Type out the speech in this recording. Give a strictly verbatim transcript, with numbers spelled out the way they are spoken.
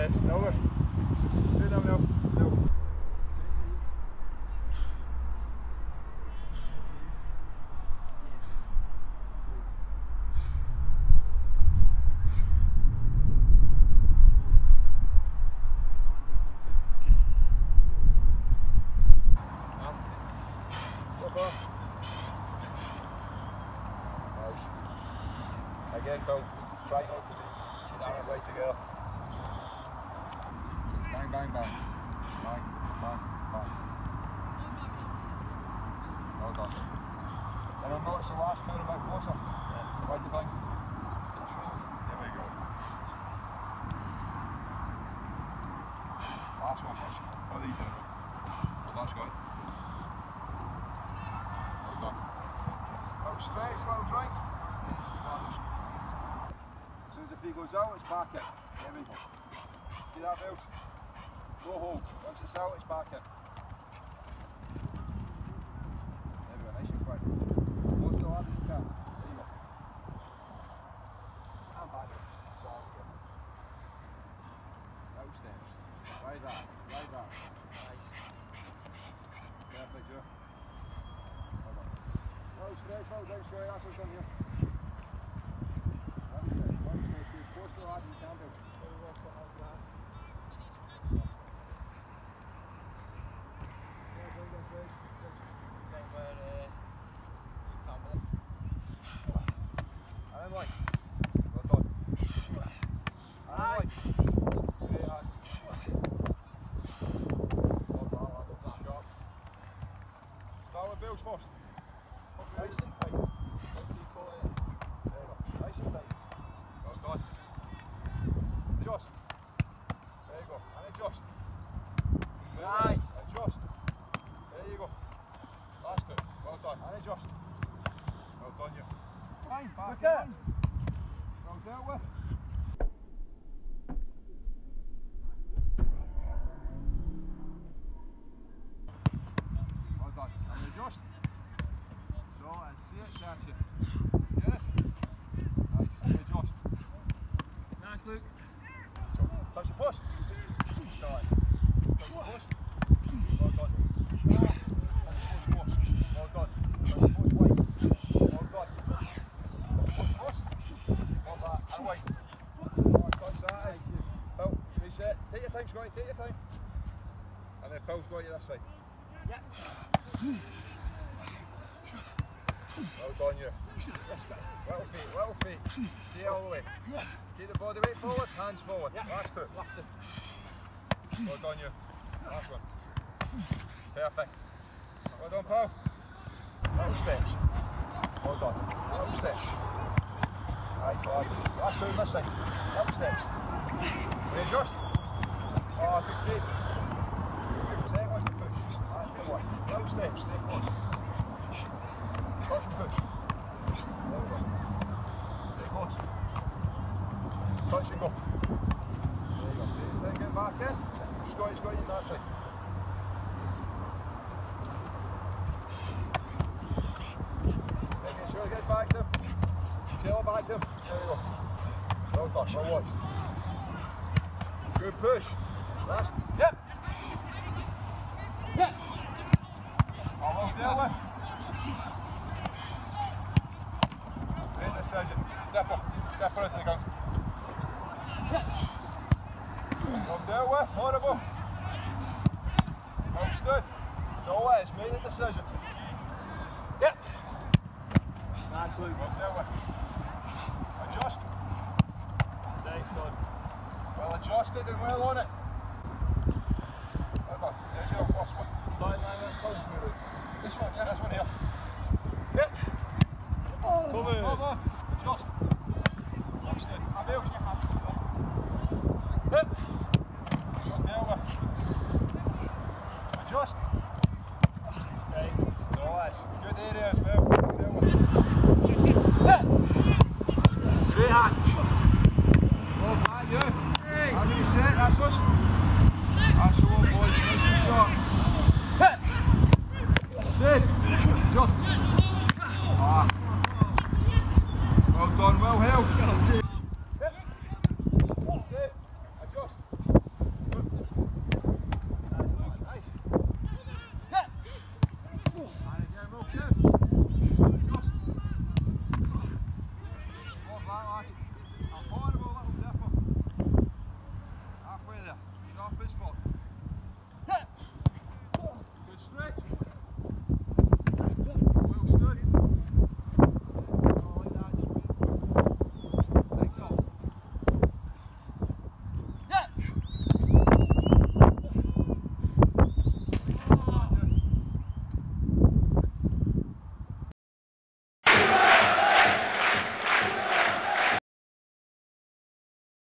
Yes, no worries. No, no, no, no. Again, Phil, try not to do that right together. Bang, bang, bang. Bang, bang, bang. Well done. And I've noticed the last turn a bit closer. Yeah. What do you think? There we go. Last one, yes. What are these doing? Well, that's good. Well done. Little stretch, little drink. As soon as the feet goes out, it's back in. There we go. See that, Bills? Go hold. Once it's out, it's back in. There we go, nice and quick. Close the hard as you can. There you go. And back in. It's all good. Out steps. Like that. Like that. Nice. Perfect, Joe. Well done. Little stretch, little down straight. That's what's done here. Close to the hard as you can, Bills. Bills first. Nice and tight. Nice and tight. Well done. Adjust. There you go. And adjust. Nice. Adjust. There you go. Last two. Well done. And adjust. Well done, you. Fine. Back in. Well dealt with. Well done. And adjust. So, and see it, that's it. Get it? Nice. And adjust. Nice, Luke. So, touch the post. So, nice. Touch the post. Well done. Touch the post, post. Well done. Touch the post wide. Well done. Touch the post, post. Well done. And wide. Oh, touch that. Is. Bill, reset. Take your time, Scotty. Take your time. And then Bill's got you this side. Yep. Well done, you. Little feet, little feet. See all the way. Keep the body weight forward, hands forward. Yep. Last two. Last two. Well done, you. Last one. Perfect. Well done, pal. Little steps. Well done. Little steps. Right, lad. Last two on this side. Little steps. Readjust. Oh, good feet. Second one to push. That's good one. Little steps. Stay close. Touch and push. There we go. Stay close. Touch and go. There you go. Then get back in. Scotty's got you on that side. Making sure he gets back to him. Tail back to him. There you go. Well done. Well watch. Good push. Last. Yep. Yep. Oh, well dealt with. Great decision. Step up. Step her into the ground. Well dealt with. Horrible. Well stood. That's all it is. Made a decision. Yep. Nice, Luke. Well dealt with. Adjust. Nice, son. Well adjusted and well on it. Well done. There's your first one. Starting line, that comes me, Luke. This one, yeah, this one here. Yep. Oh, come on. Come on. Adjust. Well stood. I feel you have. Yep. Well dealt with. Adjust. Right. So that's good area as well. Well dealt with. Yep. Great hand. Well back, you. Hey. And reset, that's us. That's the one, boys. Nice and short. Hit. Good. Just. Ah. Well done, well held. Hit. Sit. Adjust. that, lad.